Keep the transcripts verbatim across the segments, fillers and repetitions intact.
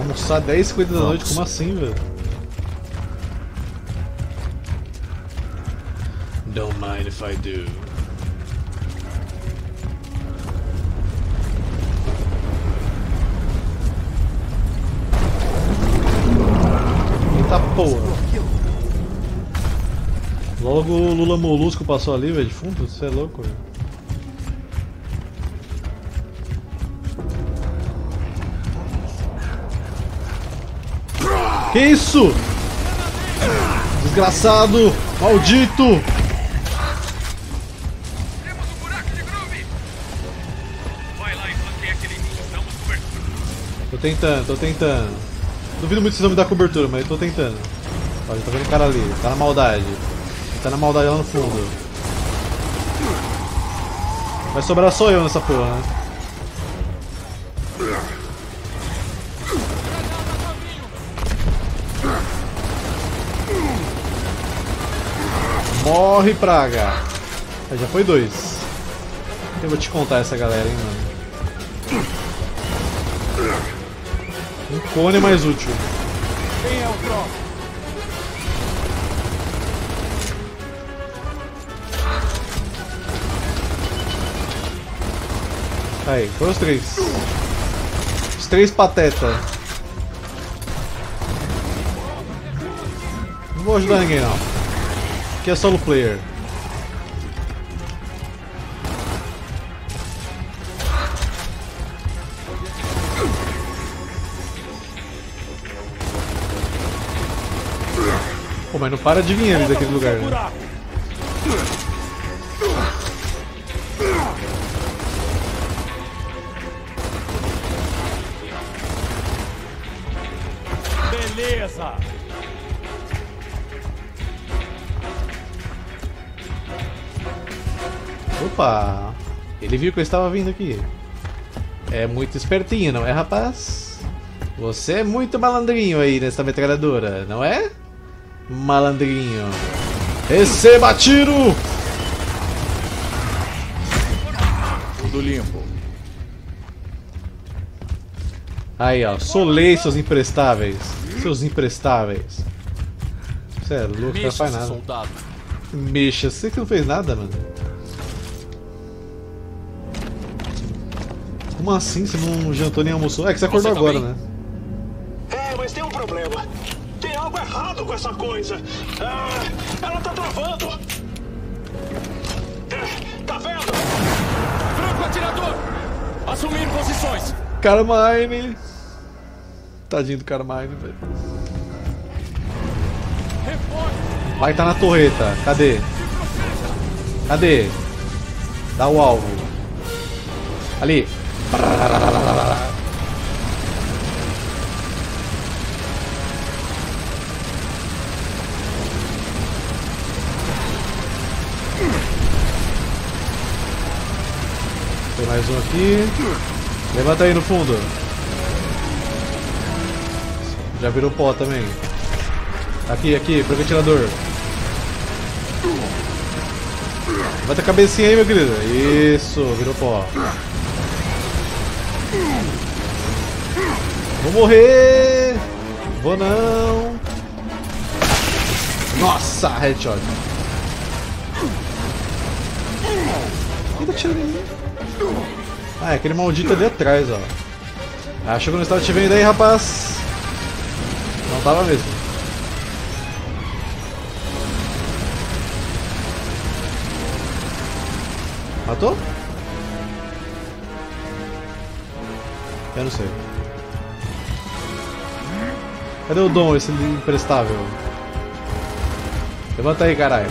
Almoçar dez e cinquenta da noite? Como assim, velho? Don't mind if I do. Eita porra! Logo o Lula Molusco passou ali, velho, de fundo, você é louco, velho. Que isso? Desgraçado! Maldito! Temos um buraco de groove! Vai lá e flanqueia aquele inimigo, damos cobertura. Tô tentando, tô tentando. Duvido muito que vocês vão me dar cobertura, mas eu tô tentando. Olha, tá vendo o cara ali, tá na maldade. Tá na maldade lá no fundo. Vai sobrar só eu nessa porra, né? Morre, praga! Ah, já foi dois. Eu vou te contar essa galera, hein, mano. Um cone é mais útil. Quem é o próximo? Aí, foram os três. Os três pateta. Não vou ajudar ninguém não. Aqui é solo player. Pô, mas não para de vir eles daquele lugar, né? Beleza! Opa! Ele viu que eu estava vindo aqui. É muito espertinho, não é, rapaz? Você é muito malandrinho aí nessa metralhadora, não é? Malandrinho. Receba tiro! Tudo limpo. Aí, ó. Solei, seus imprestáveis. Seus imprestáveis. Você é louco, não faz nada. Soldado. Mexa, você que não fez nada, mano. Como assim você não jantou nem almoçou? É que você acordou Você agora, também? né? É, mas tem um problema. Tem algo errado com essa coisa. Ah, ela tá travando. É, tá vendo? Franco atirador! Assumir posições! Carmine! Tadinho do Carmine, velho. Reforço! Vai tá na torreta. Cadê? Cadê? Dá o alvo. Ali. Tem mais um aqui. Levanta aí no fundo. Já virou pó também. Aqui, aqui, franco-atirador. Levanta a cabecinha aí, meu querido. Isso, virou pó. Vou morrer! Vou não! Nossa, headshot! Quem tá tirando em mim? Ah, é aquele maldito ali atrás, ó. Achou que não estava te vendo aí, rapaz? Não tava mesmo. Matou? Eu não sei. Cadê o Dom, esse imprestável? Levanta aí, caralho.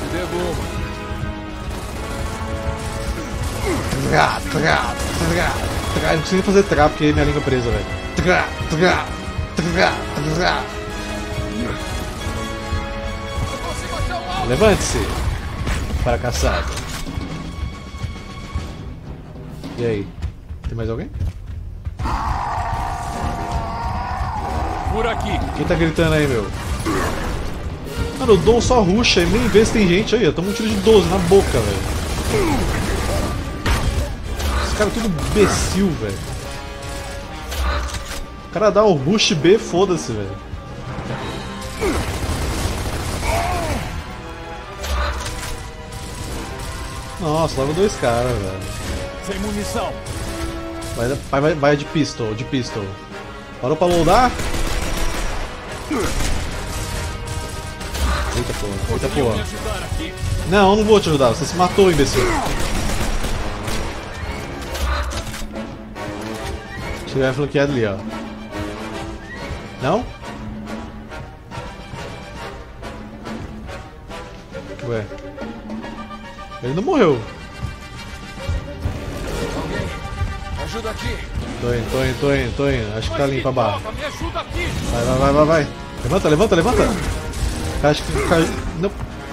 Trá, trá, trá, trá. Eu não consigo fazer trá porque minha língua é presa, velho. Trá, trá, trá, trá. Levante-se, fracassado. E aí? Tem mais alguém? Por aqui. Quem tá gritando aí, meu? Mano, o Dom só ruxa e nem vê se tem gente aí, ó. Toma um tiro de doze na boca, velho. Esse cara é tudo imbecil, velho. cara dá um rush B, foda-se, velho. Nossa, logo dois caras, velho. Sem munição. Vai, vai, vai, vai de pistol, de pistol. Parou pra loadar? Eita porra, eita porra. Não, não vou te ajudar, você se matou, imbecil. Tiver flanqueado ali, ó. Não? Ué. Ele não morreu. Alguém, ajuda aqui. Tô indo, tô indo, tô indo, tô indo. Acho que tá limpa a barra. Me ajuda aqui. Vai, vai, vai, vai, vai. Levanta, levanta, levanta. Acho que o cara... Não.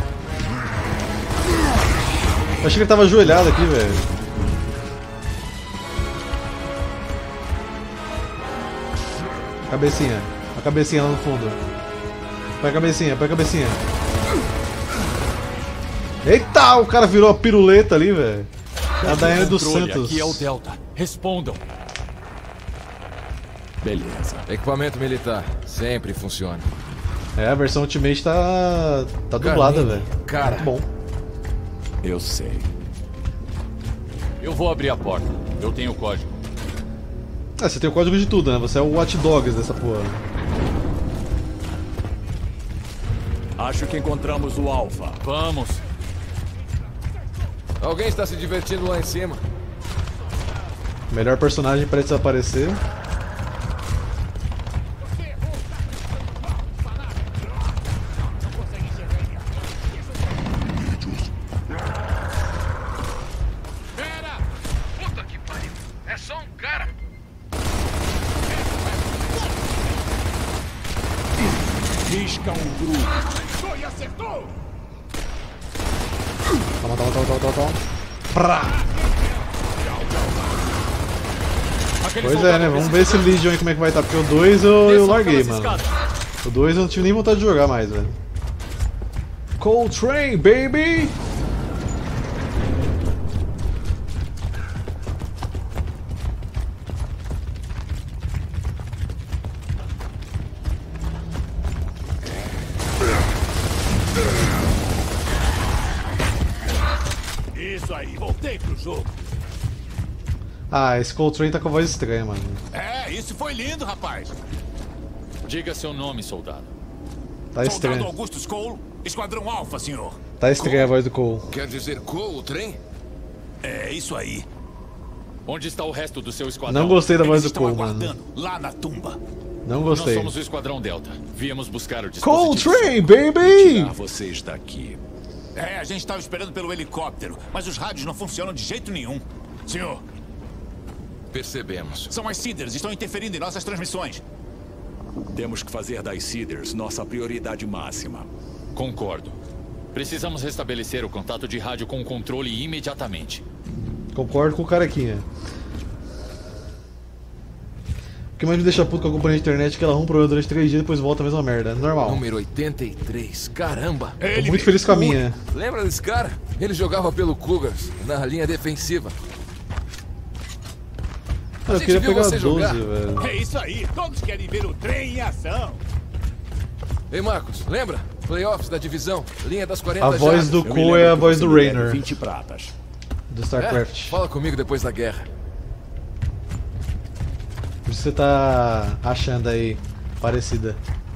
Eu achei que ele tava ajoelhado aqui, velho. Cabecinha. A cabecinha lá no fundo. Põe a cabecinha, põe a cabecinha. Eita, o cara virou a piruleta ali, velho. A Daiane dos Santos. Aqui é o Delta. Respondam. Beleza. Equipamento militar. Sempre funciona. É, a versão Ultimate tá... tá dublada, velho. Cara. Muito bom. Eu sei. Eu vou abrir a porta. Eu tenho o código. Ah, você tem o código de tudo, né? Você é o Watch Dogs dessa porra. Acho que encontramos o Alpha. Vamos. Alguém está se divertindo lá em cima. Melhor personagem para desaparecer. Pera! Puta que pariu! É só um cara! Risca um grupo. E acertou! Toma, toma, toma, toma, toma, toma. Prá. Pois é, né? Vamos ver esse Legion aí como é que vai estar. Porque o dois eu, eu larguei, mano. O dois eu não tive nem vontade de jogar mais, velho. Coltrane, baby! Isso aí, voltei pro jogo. Ah, esse Coltrane tá com a voz estranha, mano. É, isso foi lindo, rapaz. Diga seu nome, soldado. Tá Soldado estranho. Augustus Cole, Esquadrão Alpha, senhor. Tá estranha a voz do Cole. Quer dizer Cole, o trem? É, isso aí. Onde está o resto do seu esquadrão? Não gostei da voz Eles do estão Cole, mano. aguardando lá na tumba. Não Nós gostei. somos o Esquadrão Delta. Viemos buscar o dispositivo. Coltrane, baby! Tirar vocês daqui. É, a gente estava esperando pelo helicóptero, mas os rádios não funcionam de jeito nenhum. Senhor, Percebemos. são as Cedars, estão interferindo em nossas transmissões. Temos que fazer das Cedars nossa prioridade máxima. Concordo. Precisamos restabelecer o contato de rádio com o controle imediatamente. Concordo com o carequinha. O que mais me deixa puto com a companhia de internet é que ela arruma um problema durante três dias e depois volta a mesma merda. Normal. Número oitenta e três. Caramba! Tô muito feliz com a minha. Lembra desse cara? Ele jogava pelo Cougars, na linha defensiva. Ah, eu gente queria viu pegar você doze, jogar. velho. É isso aí, todos querem ver o trem em ação. Ei, Marcos, lembra? Playoffs da divisão, linha das quarenta A voz jardas. do Eu me Cole lembro é a que voz você do me deve Raynor, vinte pratas. do É, StarCraft. fala comigo depois da guerra. Por isso você tá achando aí parecida.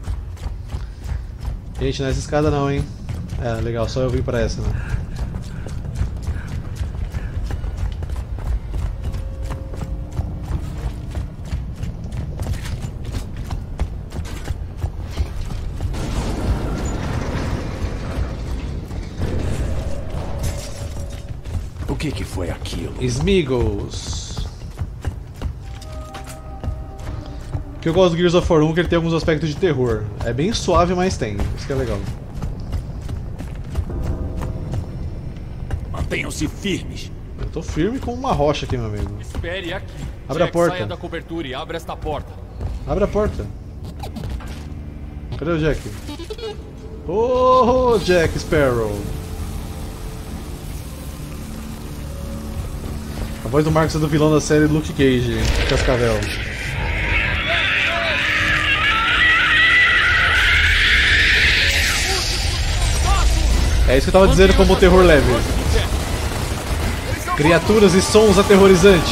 Gente, não é essa escada não, hein? É, legal, só eu vim pra essa, né? O que que foi aquilo? Smeagol's. O que eu gosto do Gears of War um é que ele tem alguns aspectos de terror. É bem suave, mas tem. Isso que é legal. Mantenham-se firmes. Eu tô firme com uma rocha aqui, meu amigo. Espere aqui. Abre a Jack, porta. Saia da cobertura e abra esta porta. Abre a porta. Cadê o Jack? Oh, Jack Sparrow. A voz do Marcos é do vilão da série Luke Cage, Cascavel. É isso que eu tava dizendo como terror leve. Criaturas e sons aterrorizantes.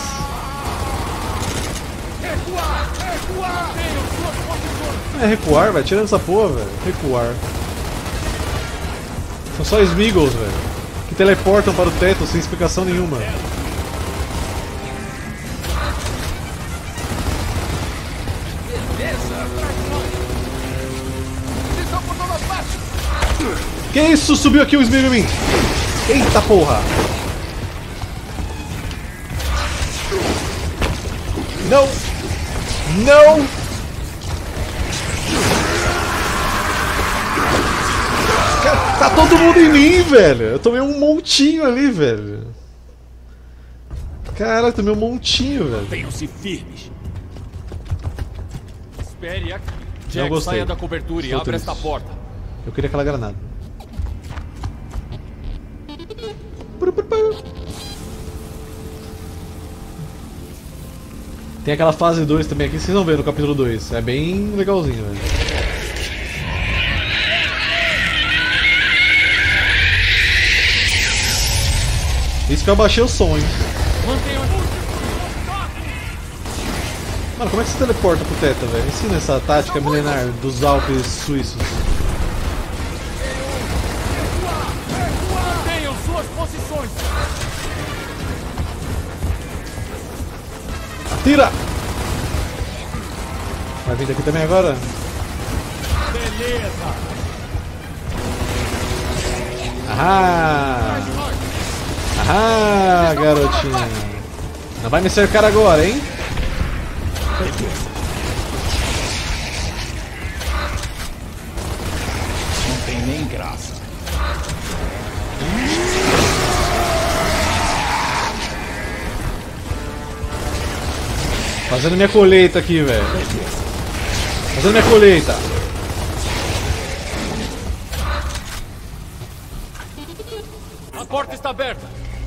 É recuar, velho. Tirando essa porra, velho. Recuar. São só Smeagol's, velho. Que teleportam para o teto sem explicação nenhuma. Que isso? Subiu aqui o Smeagol em mim. Eita porra. Não. Não. Tá todo mundo em mim, velho. Eu tomei um montinho ali, velho. Cara, eu tomei um montinho, velho. Tenham-se firmes. Espere aqui. Não Jack, gostei. saia da cobertura e Estou abra triste. esta porta. Eu queria aquela granada. Tem aquela fase dois também aqui, vocês vão ver no capítulo dois. É bem legalzinho, velho. Isso que eu abaixei o som, hein? Mantenha o... Mano, como é que você teleporta pro teto, velho? Ensina essa tática milenar dos Alpes suíços. Mantenham suas posições. Atira! Vai vir daqui também agora? Beleza. Ahá! Ahá, garotinha! Não vai me cercar agora, hein? Não tem nem graça. Fazendo minha colheita aqui, velho. Fazendo minha colheita. A porta está aberta.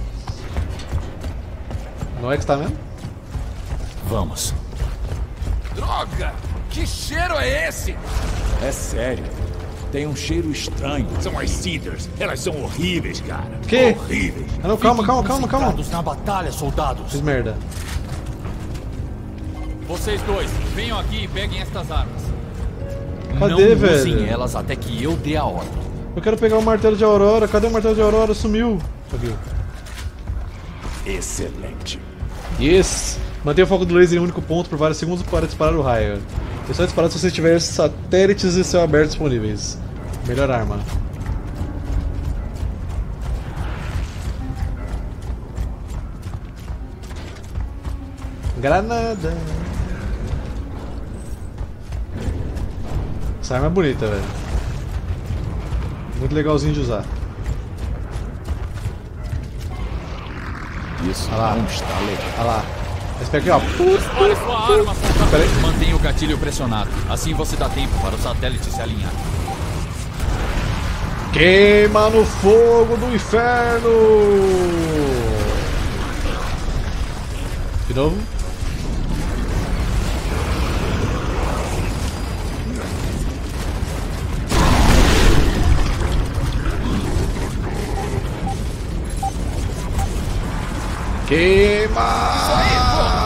Não é que está mesmo? Vamos. Droga! Que cheiro é esse? É sério. Tem um cheiro estranho. São as Cedars. Elas são horríveis, cara. Que? Horríveis. Ah, não, calma, calma, calma, calma. Concentrados na batalha, soldados. Fiz merda. Vocês dois, venham aqui e peguem estas armas. Cadê, Não velho? usem elas até que eu dê a ordem. Eu quero pegar o martelo de Aurora. Cadê o martelo de Aurora? Sumiu. Aqui. Excelente. Yes! Mantenha o foco do laser em um único ponto por vários segundos para disparar o raio. É só disparar se você tiver satélites e céu aberto disponíveis. Melhor arma. Granada. Essa arma é bonita, velho. Muito legalzinho de usar. Isso Olha lá. não está legal. Olha lá. Esse aqui, ó. Dispare sua arma, soldado. Pera aí. Mantenha o gatilho pressionado. Assim você dá tempo para o satélite se alinhar. Queima no fogo do inferno! De novo. Queima!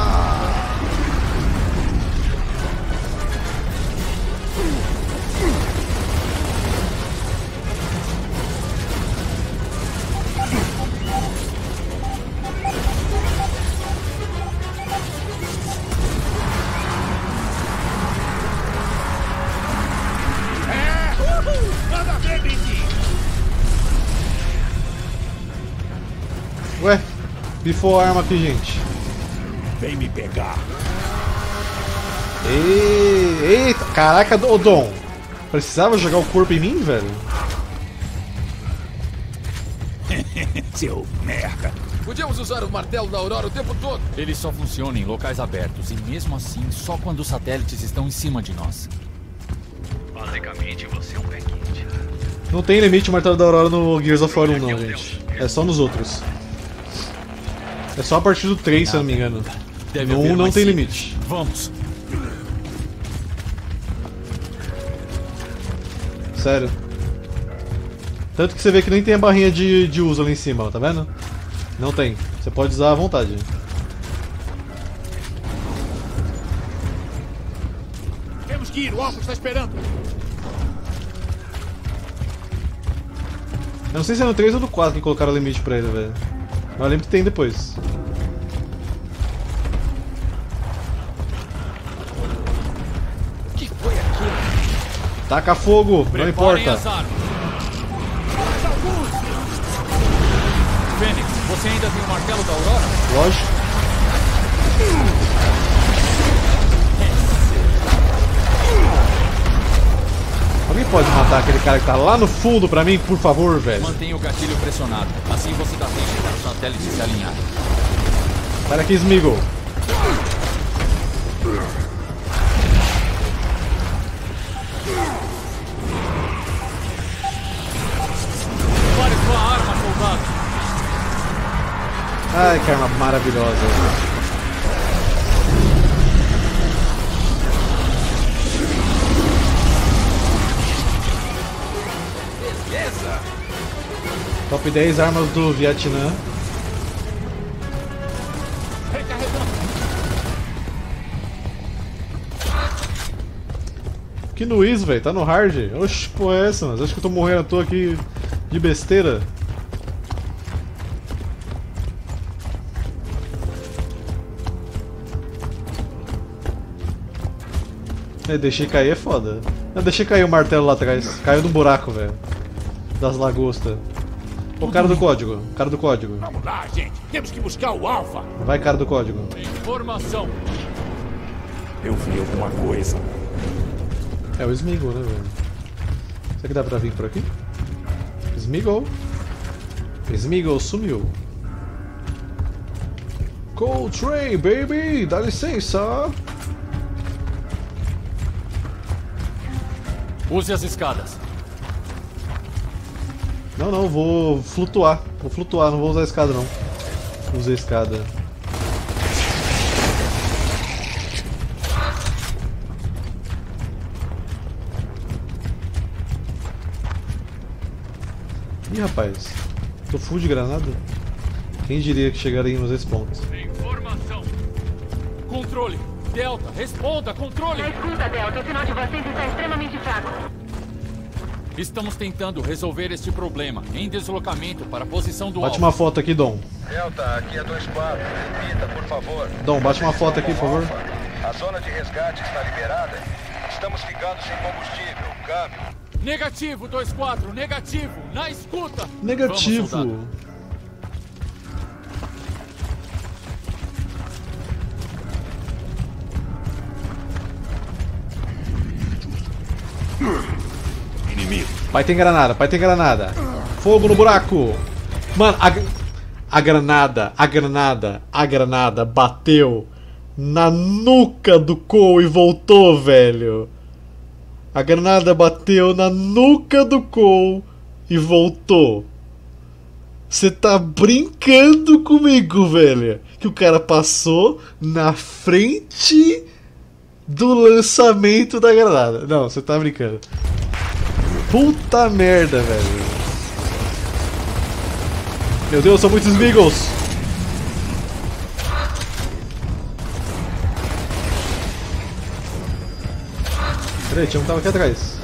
Ué, bifou a arma aqui, gente. Vem me pegar. Ei, eita, caraca, ô Dom. Precisava jogar o corpo em mim, velho? Seu merda. Podíamos usar o martelo da Aurora o tempo todo. Ele só funciona em locais abertos e mesmo assim só quando os satélites estão em cima de nós. Basicamente, você é um pé quente. Não tem limite o martelo da Aurora no Gears of War um, não, gente. É só nos outros. É só a partir do três, se eu não me engano. Deve No haver um não mais tem cílios. limite. Vamos. Sério. Tanto que você vê que nem tem a barrinha de, de uso ali em cima, ó, tá vendo? Não tem. Você pode usar à vontade. Temos que ir, o Alpha está esperando. Eu não sei se é no três ou no quatro que colocaram o limite pra ele, velho. Mas eu lembro que tem depois. O que foi aquilo? Taca fogo, não Preparem importa. as armas. Fênix, você ainda tem o martelo da Aurora? Lógico. Alguém pode matar aquele cara que tá lá no fundo pra mim, por favor, velho? Mantenha o gatilho pressionado. Assim você dá tempo para o satélite se alinhar. Sai daqui, Smeagol. Prepare sua arma, soldado. Ai, que arma maravilhosa. Top dez armas do Vietnã. Que Nuiz, velho? Tá no hard? Oxi, pô, é essa, mas acho que eu tô morrendo à toa aqui de besteira. É, deixei cair é foda. Eu deixei cair o martelo lá atrás. Caiu no buraco, velho. Das lagostas. O cara do código. Cara do código. Vamos lá, gente. Temos que buscar o Alpha. Vai, cara do código. Informação. Eu vi alguma coisa. É o Smeagol, né, velho? Será que dá pra vir por aqui? Smeagol. Smeagol sumiu. Coltrane, baby! Dá licença! Use as escadas. Não, não, vou flutuar. Vou flutuar, não vou usar a escada, não. Usei a escada. Ih, rapaz. Tô full de granada? Quem diria que chegaríamos a esse ponto? Informação. Controle. Delta, responda, controle. Na escuta, Delta, o sinal de vocês está extremamente fraco. Estamos tentando resolver este problema em deslocamento para a posição do Bate alvo. uma foto aqui, Dom. Delta, aqui é dois quatro. Repita, por favor. Dom, bate uma foto aqui, por favor. A zona de resgate está liberada. Estamos ficando sem combustível. Câmbio. Negativo, dois quatro, negativo, na escuta. Negativo. Vamos, soldado. Inimigo. Pai tem granada, pai tem granada. Fogo no buraco. Mano, a, a granada, a granada, a granada bateu na nuca do Cole e voltou, velho. A granada bateu na nuca do Cole e voltou. Você tá brincando comigo, velho? Que o cara passou na frente do lançamento da granada. Não, você tá brincando. Puta merda, velho. Meu Deus, são muitos Smeagols. Peraí, tinha um que tava aqui atrás.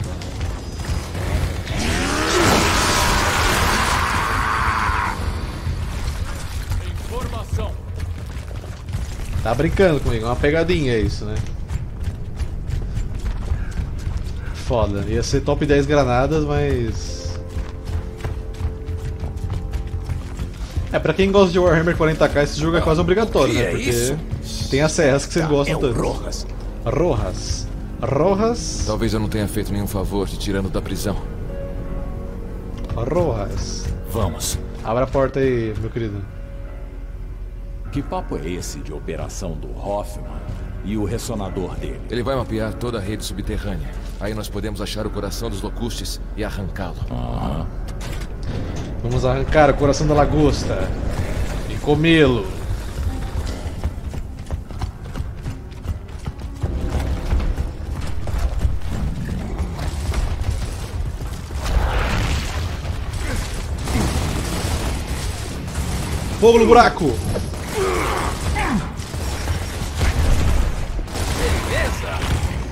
Informação. Tá brincando comigo, é uma pegadinha isso, né? Foda, ia ser top dez granadas, mas... É, pra quem gosta de Warhammer quarenta K, esse jogo é quase obrigatório, né? Porque tem as serras que vocês gostam tanto. Rojas. Rojas. Rojas. Talvez eu não tenha feito nenhum favor te tirando da prisão. Rojas. Vamos. Abra a porta aí, meu querido. Que papo é esse de operação do Hoffman e o ressonador dele? Ele vai mapear toda a rede subterrânea. Aí nós podemos achar o coração dos locustes e arrancá-lo. Aham. Vamos arrancar o coração da lagosta e comê-lo. Fogo no buraco! Beleza!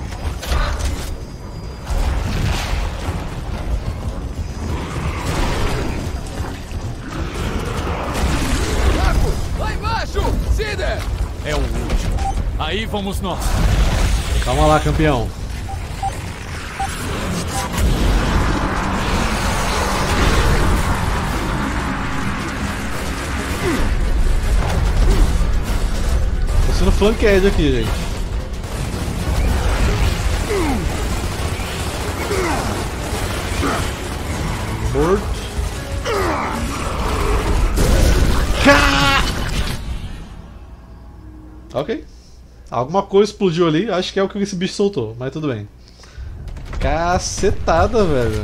Marco, lá embaixo! Cider! É o último. Aí vamos nós. Calma lá, campeão. Tô sendo flanked aqui, gente. Morto. Ok. Alguma coisa explodiu ali, acho que é o que esse bicho soltou, mas tudo bem. Cacetada, velho.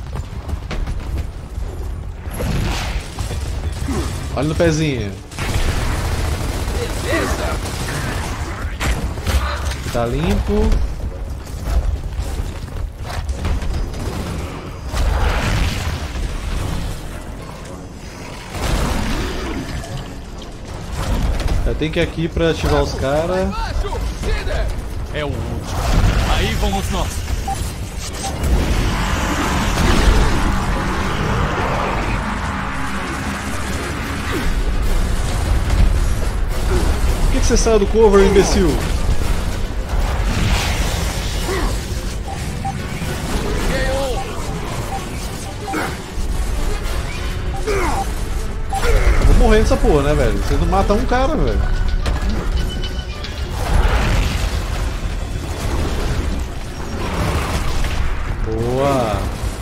Olha no pezinho. Beleza! Tá limpo. Eu tenho que ir aqui pra ativar os caras. É o último. Aí vamos nós. Por que, que você saiu do cover, imbecil? Eu vou morrer nessa porra, né, velho? Vocês não matam um cara, velho. Boa!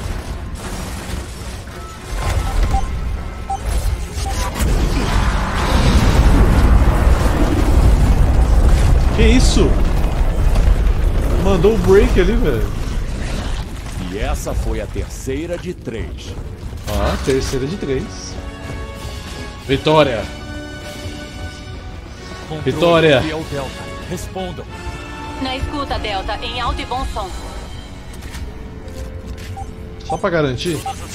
Que isso? Mandou o break ali, velho. E essa foi a terceira de três. Ó, terceira de três. Vitória! Controle, Vitória! fiel Delta. Respondam. Na escuta, Delta, em alto e bom som. Só pra garantir.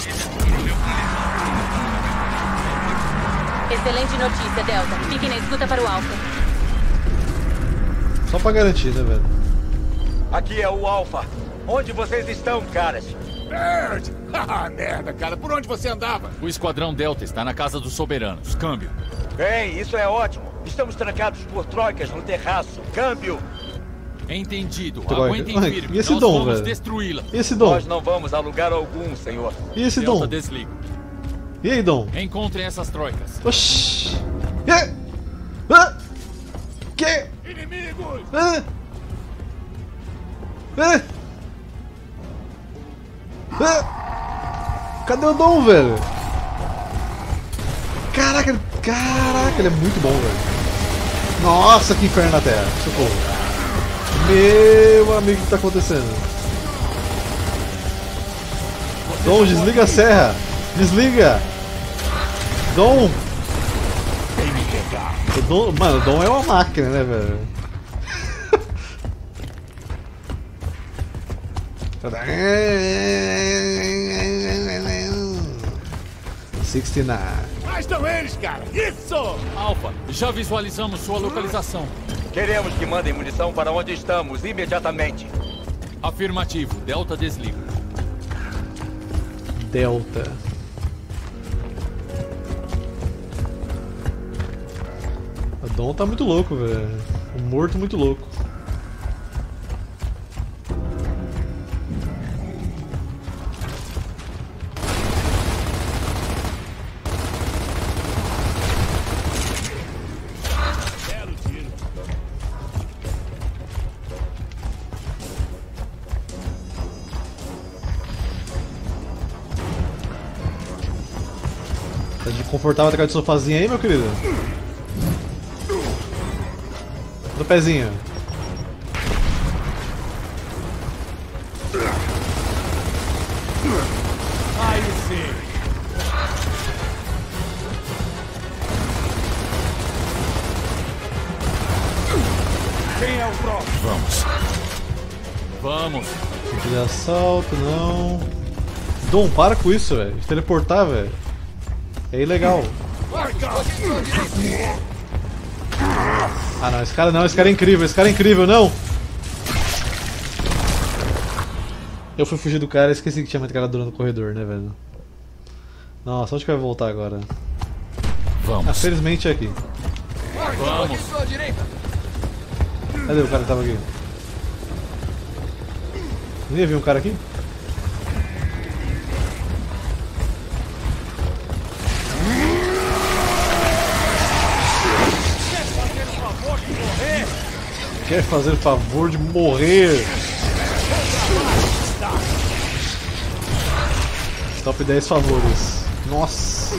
Excelente notícia, Delta. Fique na escuta para o Alpha. Só pra garantir, né, velho? Aqui é o Alpha. Onde vocês estão, caras? Nerd! Ah, merda, cara. Por onde você andava? O esquadrão Delta está na casa dos soberanos. Câmbio. Bem, isso é ótimo. Estamos trancados por troicas no terraço. Câmbio! Entendido. Troika. Aguentem Ai, firme. e esse Nós dom, vamos velho? destruí-la. E esse Dom? Nós não vamos a lugar algum, senhor. E esse Delta Dom? desliga. E aí, Dom? Encontrem essas troicas. Oxi! Que? Ah! Que? Inimigos! Ah! Ah! Ah! Cadê o Dom, velho? Caraca, ele... Caraca, ele é muito bom, velho. Nossa, que inferno na Terra. Socorro. Meu amigo, o que tá acontecendo? Dom, desliga a serra. Desliga. Dom. O Dom, mano, o Dom é uma máquina, né, velho? sessenta e nove. Lá estão eles, cara! Isso! Alpha, já visualizamos sua localização. Queremos que mandem munição para onde estamos, imediatamente. Afirmativo. Delta desliga. Delta. O Dom tá muito louco, velho. O morto muito louco. Tá de confortável atrás do sofazinho aí, meu querido? Do pezinho. Aí sim! Quem é o próximo? Vamos. Vamos. Tipo de assalto, não. Dom, para com isso, velho. De teleportar, velho. É ilegal. Ah não, esse cara não, esse cara é incrível, esse cara é incrível, não! Eu fui fugir do cara e esqueci que tinha metralhadora no corredor, né, velho? Nossa, onde que vai voltar agora? Vamos. Ah, felizmente é aqui. Vamos. Cadê o cara que tava aqui? Não ia vir um cara aqui? Quer fazer o favor de morrer? Top dez favores. Nossa!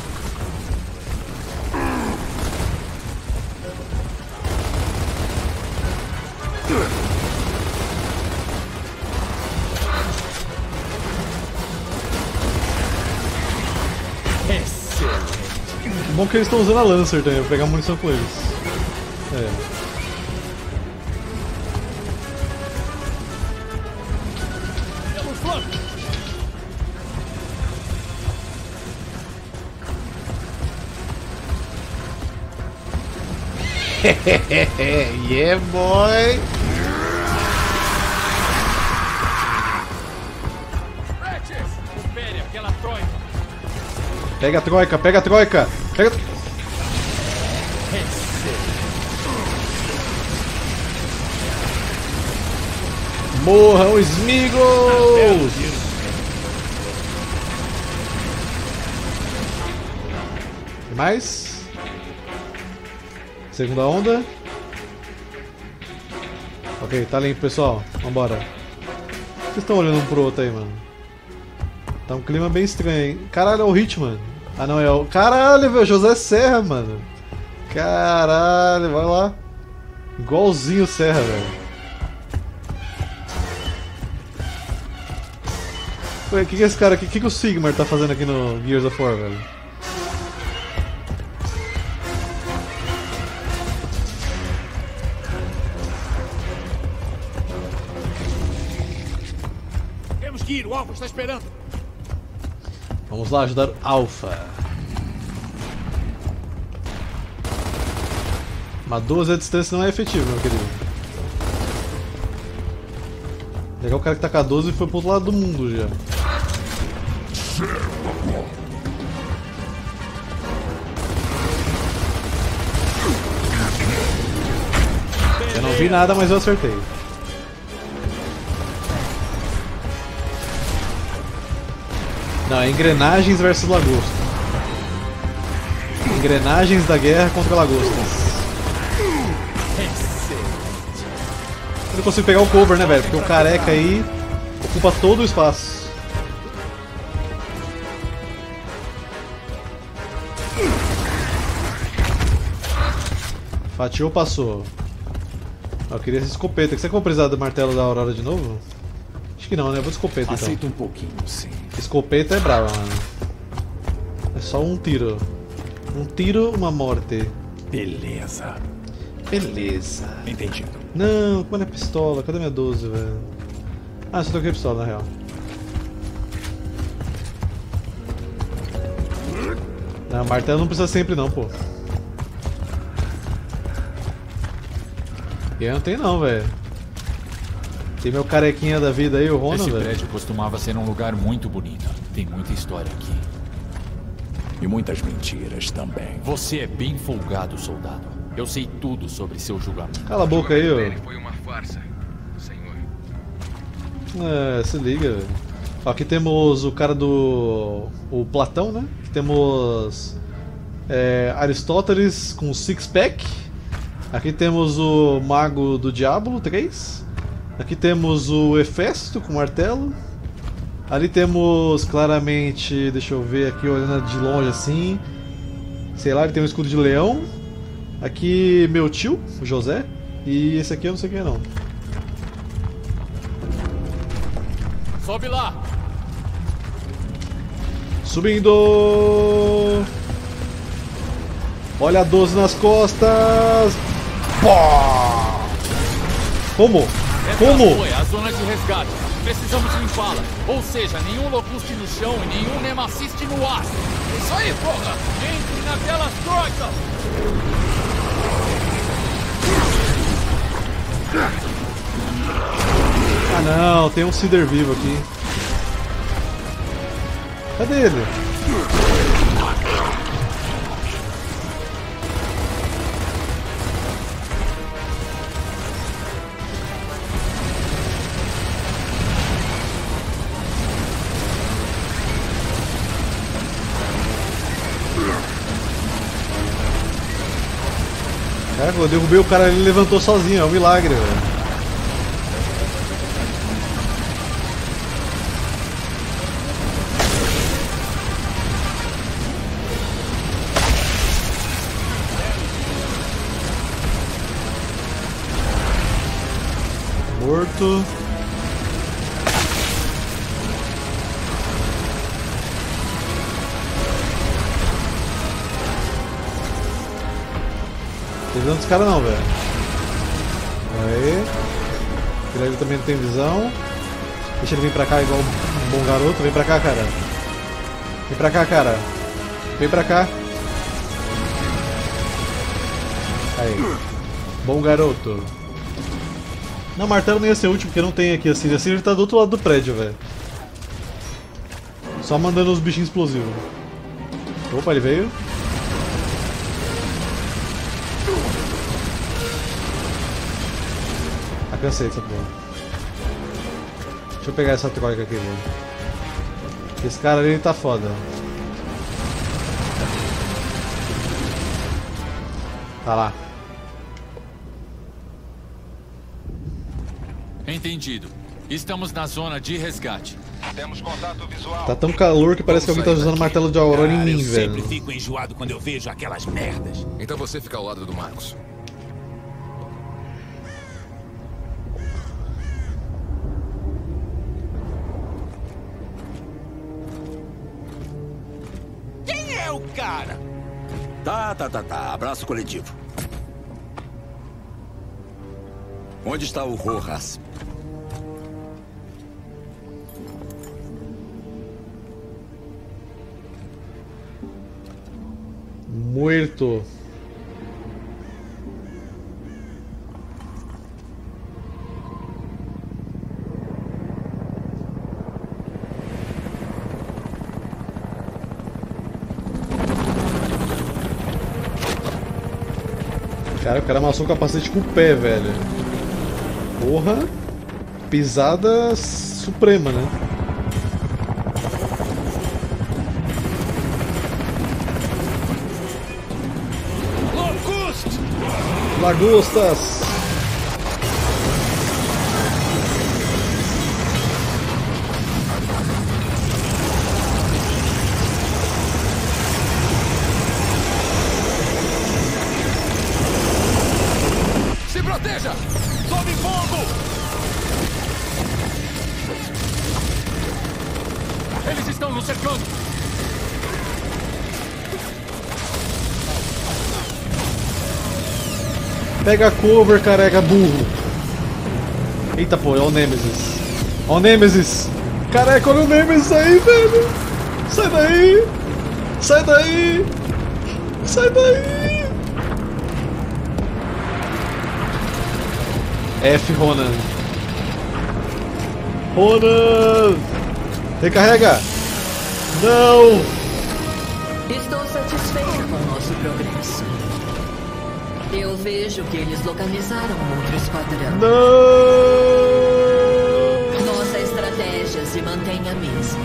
Bom que eles estão usando a Lancer também, vou pegar munição com eles. É. Yeah, boy! Pega a troika, pega a troika! Pega... Morram, Smigos! E mais? Segunda onda. Ok, tá limpo, pessoal. Vambora. Vocês estão olhando um pro outro aí, mano? Tá um clima bem estranho, hein? Caralho, é o Hitman. Ah, não, é o... Caralho, velho, José Serra, mano. Caralho, vai lá. Igualzinho o Serra, velho. Ué, o que, que é esse cara aqui? O que, que o Sigmar tá fazendo aqui no Gears of War, velho? Temos que ir, o Alpha está esperando. Vamos lá ajudar Alpha. Mas doze a distância não é efetivo, meu querido. Legal, o cara que tá com a doze foi pro outro lado do mundo já. Eu não vi nada, mas eu acertei. Não, é engrenagens versus lagosta. Engrenagens da guerra contra lagostas. Eu não consigo pegar o cover, né, velho? Porque o careca aí ocupa todo o espaço. Fatiou, passou. Eu queria essa escopeta. Você quer precisar do martelo da Aurora de novo? Acho que não, né? Eu vou de escopeta então. Aceita um pouquinho, sim. Escopeta é brava, mano. É só um tiro. Um tiro, uma morte. Beleza. Beleza. Entendido. Não, quando é pistola? Cadê minha doze, velho? Ah, só troquei a pistola, na real. Não, martelo não precisa sempre não, pô. Eu não tenho não, velho. Tem meu carequinha da vida aí, o Ronan, velho. Esse prédio costumava ser um lugar muito bonito. Tem muita história aqui. E muitas mentiras também. Você é bem folgado, soldado. Eu sei tudo sobre seu julgamento. Cala a boca aí, ó. Foi uma farsa, senhor. É, se liga, velho. Ó, aqui temos o cara do... o Platão, né? Aqui temos... É, Aristóteles com six-pack. Aqui temos o Mago do Diablo, três. Aqui temos o Hefesto com martelo. Ali temos claramente, deixa eu ver aqui olhando de longe assim. Sei lá, ele tem um escudo de leão. Aqui meu tio, o José. E esse aqui eu não sei quem é não. Sobe lá! Subindo! Olha a doze nas costas! Pô! Como? Como? Foi a zona de resgate. Precisamos limpá-la. Ou seja, nenhum Locuste no chão e nenhum Nemaciste no ar. Isso aí, porra! Entre naquelas troicas! Ah não, tem um Cider vivo aqui. Cadê ele? Caraca, eu derrubei o cara, ele levantou sozinho, é um milagre, velho. Morto. Tem visão dos caras não, velho. Aí. Ele também não tem visão. Deixa ele vir pra cá igual um bom garoto. Vem pra cá, cara. Vem pra cá, cara. Vem pra cá. Aí. Bom garoto. Não, martelo não ia ser útil porque não tem aqui assim. Assim ele tá do outro lado do prédio, velho. Só mandando os bichinhos explosivos. Opa, ele veio. Ah, cansei dessa porra. Deixa eu pegar essa troca aqui, velho. Esse cara ali tá foda. Tá lá. Entendido. Estamos na zona de resgate. Temos contato visual. Tá tão calor que parece que alguém tá usando martelo de Aurora em mim, eu velho. sempre fico enjoado quando eu vejo aquelas merdas. Então você fica ao lado do Marcos. Quem é o cara? Tá, tá, tá, tá. Abraço coletivo. Onde está o Rojas? Muerto. Cara, o cara amassou o capacete com o pé, velho. Porra. Pisada suprema, né? Lagostas! Se proteja! Sobe fogo! Eles estão nos cercando! Pega cover, careca burro. Eita, pô, é o Nemesis. Ó o Nemesis. Careca, olha o Nemesis aí, velho. Sai daí. Sai daí. Sai daí. F, Ronan. Ronan. Recarrega. Não. Estou satisfeita com o nosso progresso. Eu vejo que eles localizaram outro esquadrão. Não! Nossa estratégia se mantém a mesma.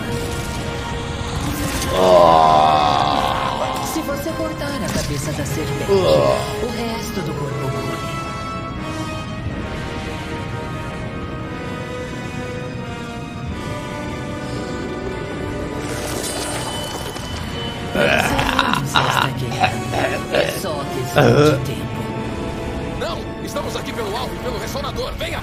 Oh! Se você cortar a cabeça da serpente, oh! o resto do corpo morre. Vencemos esta guerra. Só questão de tempo. Não! Estamos aqui pelo alvo, pelo ressonador. Venha!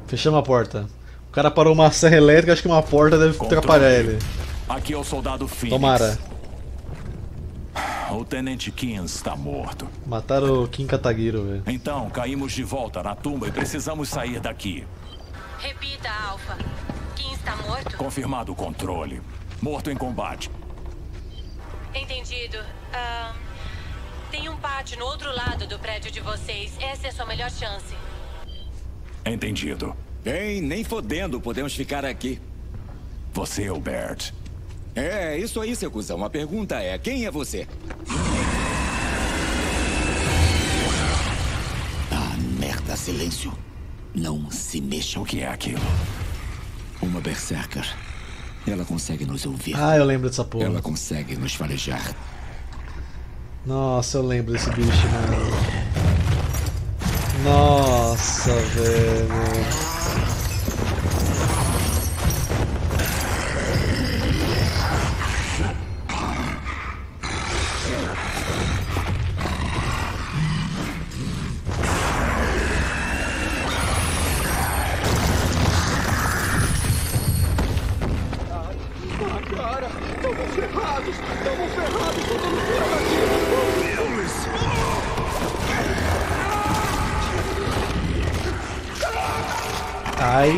Fechamos a porta. O cara parou uma serra elétrica, acho que uma porta deve Controle. atrapalhar ele. Aqui é o soldado Phoenix. Tomara. O Tenente Kim está morto. Mataram o Kim Kataguiro, velho. Então, caímos de volta na tumba e precisamos sair daqui. Repita, Alpha. Kim está morto? Confirmado o controle. Morto em combate. Entendido. Ah, tem um pátio no outro lado do prédio de vocês. Essa é a sua melhor chance. Entendido. Bem, nem fodendo, podemos ficar aqui. Você é o Bert. É, isso aí, seu cuzão. A pergunta é, quem é você? Ah, merda, silêncio. Não se mexam. O que é aquilo? Uma berserker. Ela consegue nos ouvir. Ah, eu lembro dessa porra. Ela consegue nos farejar. Nossa, eu lembro desse bicho, mano. Nossa, velho. Ai.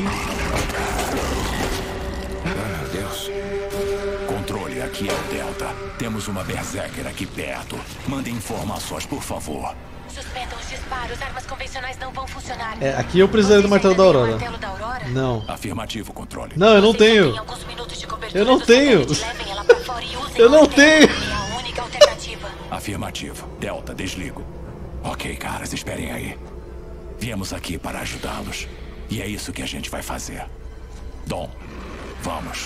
Ah, Deus. Controle, aqui é o Delta. Temos uma Berserker aqui perto. Mandem informações, por favor. Suspendam os disparos. Armas convencionais não vão funcionar. É, aqui eu precisaria do martelo da Aurora. Martelo da Aurora? Não. Afirmativo, controle. Não, eu não tenho. Eu não tenho. Eu não tenho. É a única alternativa. Afirmativo. Delta, desligo. Ok, caras, esperem aí. Viemos aqui para ajudá-los. E é isso que a gente vai fazer. Dom, vamos.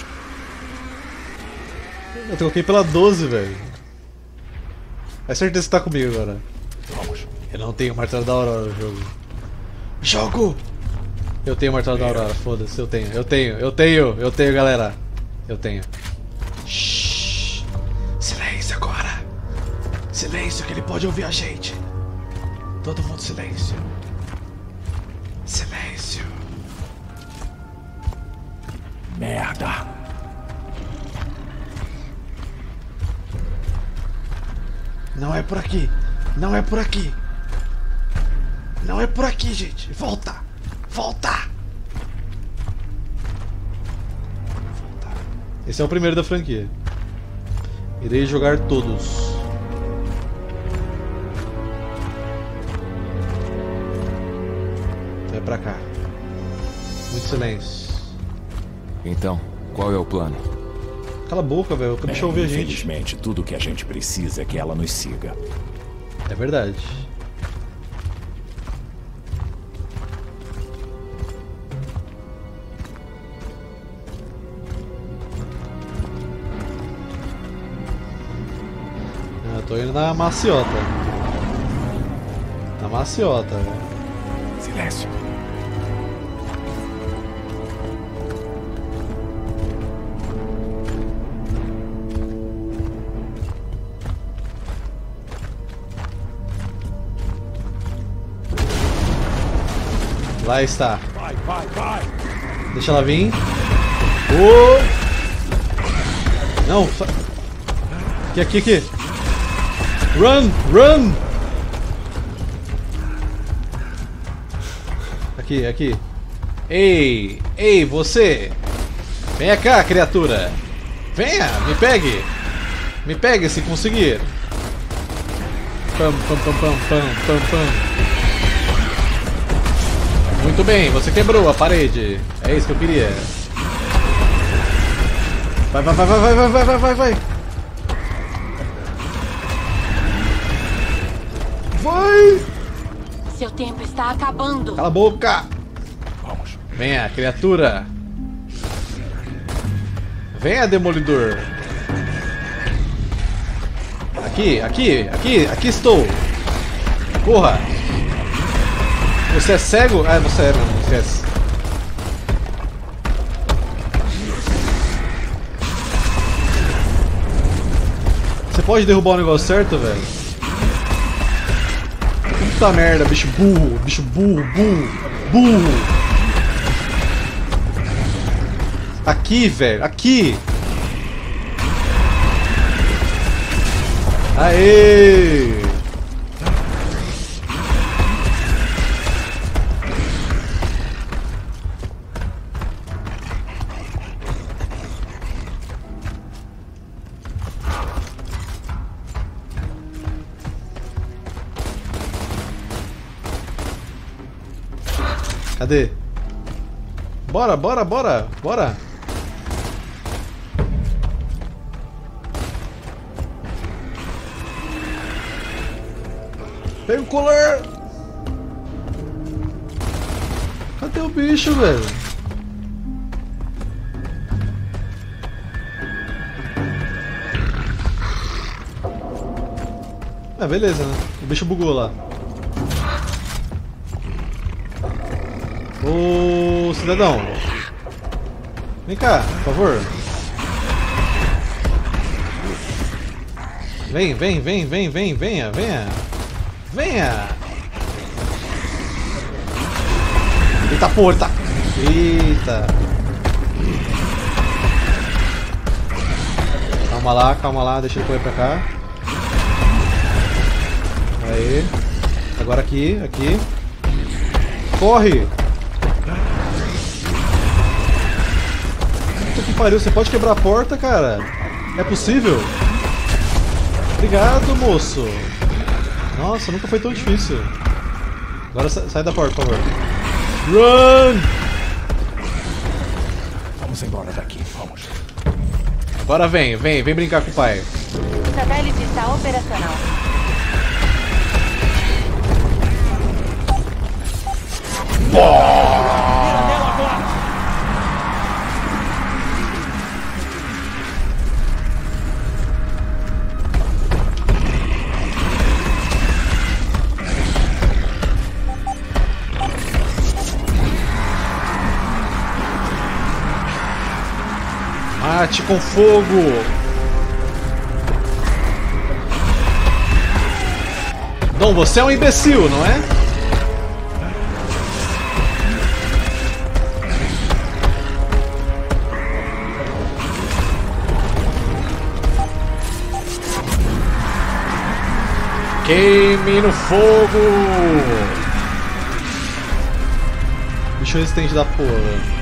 Eu troquei pela doze, velho. É certeza que tá comigo agora. Vamos. Eu não tenho martelo da Aurora no jogo. Jogo! Eu tenho martelo da Aurora, foda-se, eu tenho, eu tenho, eu tenho, eu tenho, galera. Eu tenho. Shhh. Silêncio agora. Silêncio que ele pode ouvir a gente. Todo mundo silêncio. Silêncio. Merda. Não é por aqui. Não é por aqui. Não é por aqui, gente. Volta. Volta. Volta. Esse é o primeiro da franquia. Irei jogar todos. Vai pra cá. Muito silêncio. Então, qual é o plano? Cala a boca, velho. Deixa eu ouvir a gente. Infelizmente, tudo que a gente precisa é que ela nos siga. É verdade. Eu tô indo na maciota. Na maciota, velho. Silêncio. Lá está. Vai, vai, vai. Deixa ela vir. Oh! Não. Aqui, aqui, aqui. Run, run. Aqui, aqui. Ei, ei, você. Venha cá, criatura. Venha, me pegue. Me pegue se conseguir. Pam, pam, pam, pam, pam, pam, pam. Muito bem, você quebrou a parede. É isso que eu queria. Vai, vai, vai, vai, vai, vai, vai, vai, vai. Vai! Seu tempo está acabando. Cala a boca. Vamos. Venha, criatura. Venha, demolidor. Aqui, aqui, aqui, aqui estou. Corra. Você é cego? Ah, você é, não esquece. Você pode derrubar o negócio certo, velho? Puta merda, bicho burro, bicho burro, burro, burro. Aqui, velho. Aqui. Aê! Cadê? Bora, bora, bora, bora! Pega o colar! Cadê o bicho, velho? Ah, beleza, né? O bicho bugou lá. Ô, cidadão. Vem cá, por favor. Vem, vem, vem, vem, vem, venha, venha. Venha! Eita porra, tá! Eita! Calma lá, calma lá, deixa ele correr pra cá. Aí. Agora aqui, aqui. Corre! Puta que pariu, você pode quebrar a porta, cara? É possível? Obrigado, moço! Nossa, nunca foi tão difícil. Agora sa sai da porta, por favor. Run! Vamos embora daqui, vamos. Agora vem, vem, vem brincar com o pai. O satélite está operacional. Mate com fogo! Dom, você é um imbecil, não é? Queime no fogo! Bicho resistente da porra.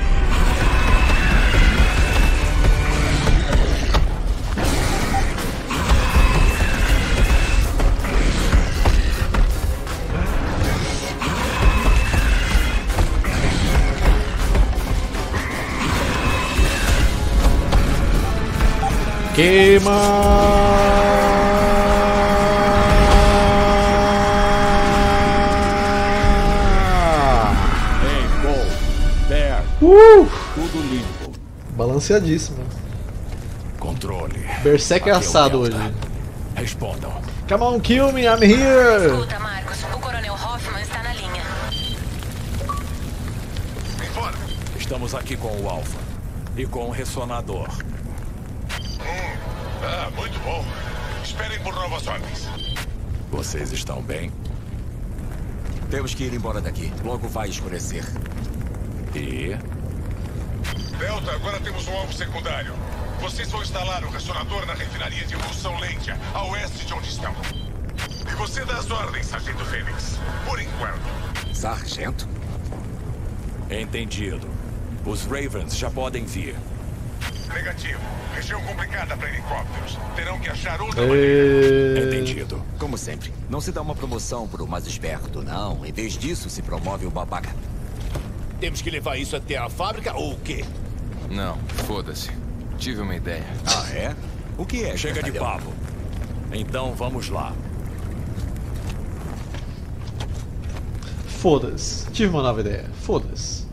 Queima! Ei, Paul, Bear, Uh! tudo limpo. Balanceadíssimo. Controle. Berserk é Aqui assado o hoje. Delta. Respondam. Come on, kill me, I'm here! Escuta, Marcos, o Coronel Hoffman está na linha. Informe. Estamos aqui com o Alpha e com o ressonador. Hum. Ah, muito bom. Esperem por novas ordens. Vocês estão bem? Temos que ir embora daqui. Logo vai escurecer. E... Delta, agora temos um alvo secundário. Vocês vão instalar o ressonador na refinaria de emulsão Lentia, a oeste de onde estão. E você dá as ordens, Sargento Fênix. Por enquanto. Sargento? Entendido. Os Ravens já podem vir. Negativo. Região complicada para helicópteros. Terão que achar outra E... maneira. Entendido. Como sempre. Não se dá uma promoção pro mais esperto, não. Em vez disso, se promove o babaca. Temos que levar isso até a fábrica ou o quê? Não, foda-se. Tive uma ideia. Ah, é? O que é? Chega de espertalhão? papo. Então vamos lá. Foda-se. Tive uma nova ideia. Foda-se.